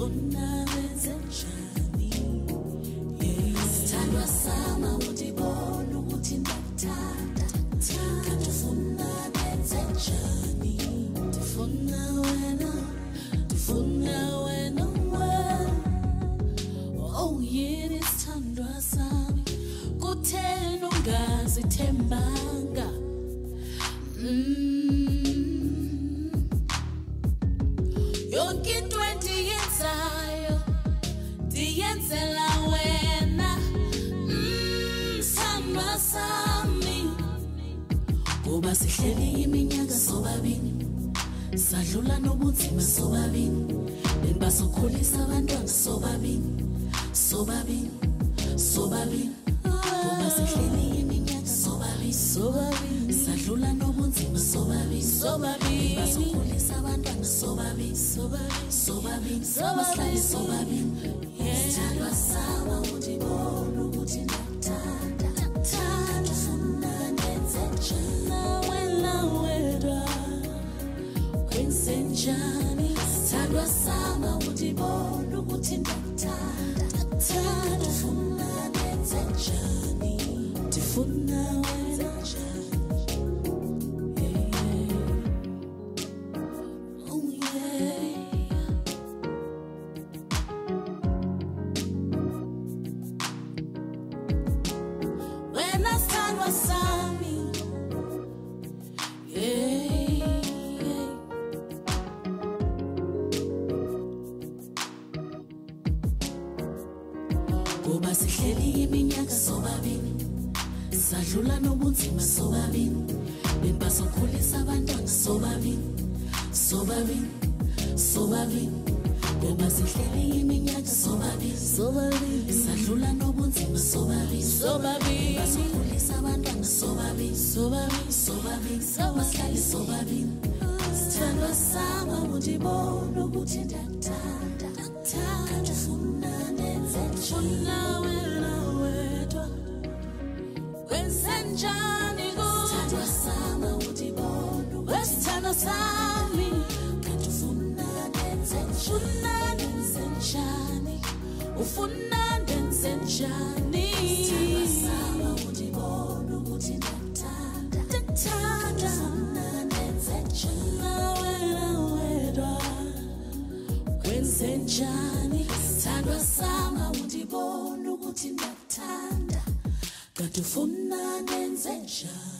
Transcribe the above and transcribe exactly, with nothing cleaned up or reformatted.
ndifuna wenze njani sithandwa sama undibona ukuthi ndakuthanda ndifuna wenze njani ndifuna wena ndifuna wena wena oh yini sithandwa sami kuthena ungazithembanga mm. Yonke into endiyenzayo ndiyenzela wena mm, sithandwa sami kuba sihleli iminyaka sobabini sadlula nobunzima sobabini benbasokhulisa abantwana sobabini sobabini sobabini kuba sihleli iminyaka sobabini sobabini sadlula nobunzima sobabini sobabini benbasokhulisa abantwana sobabini sobabini sobabini sobabini sobabini sithandwa sama undibona ukuthi ndakuthanda ndakuthanda ndifuna ndenze njani wena wedwa wenze njani sithandwa sama undibona ukuthi ndakuthanda ndakuthanda ndifuna ndenze njani ndifuna wenze njani Sami, yeah, yeah. Kuba sihleli iminyaka sobabini sadlula nobunzima sobabini benbasokhulisa abantwana sobabini sobabini sobabini kuba sihleli iminyaka sobabini sobabini sadlula nobunzima sobabini sobabini basokhulisa abantwana sobabini sobabini sobabini sobabini sobabini sithandwa sama undibona ukuthi ndakuthanda ndakuthanda ndifuna ndenze njani wena wedwa wenze njani sithandwa sama undibona wesithandwa sami ndifuna ndenze njani ufuna ndenze njani sithandwa sama undibona ukuthi ndakuthanda ndakuthanda ufuna ndenze njani wena wedwa wenze njani sithandwa sama undibona ukuthi ndakuthanda kanti ufuna ndenze njani